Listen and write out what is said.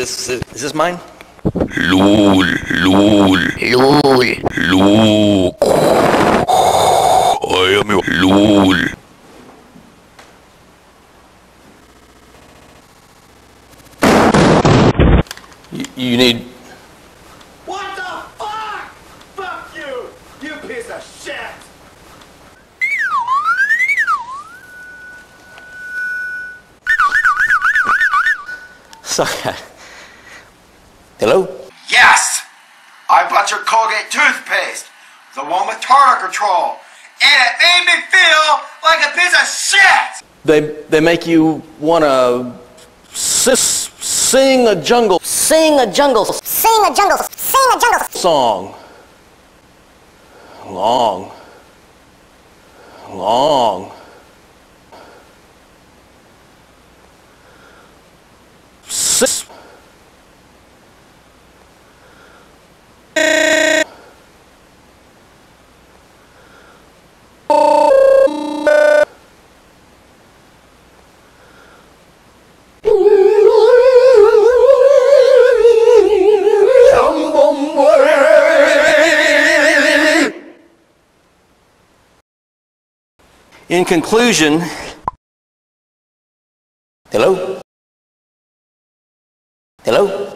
Is this mine? Lul, lul, lul, lul. I am your lul. You need... What the fuck? Fuck you! You piece of shit! Sorry. Hello? Yes! I bought your Colgate toothpaste. The one with tartar control. And it made me feel like a piece of shit! They make you wanna sing a jungle song. Long. In conclusion, hello? Hello?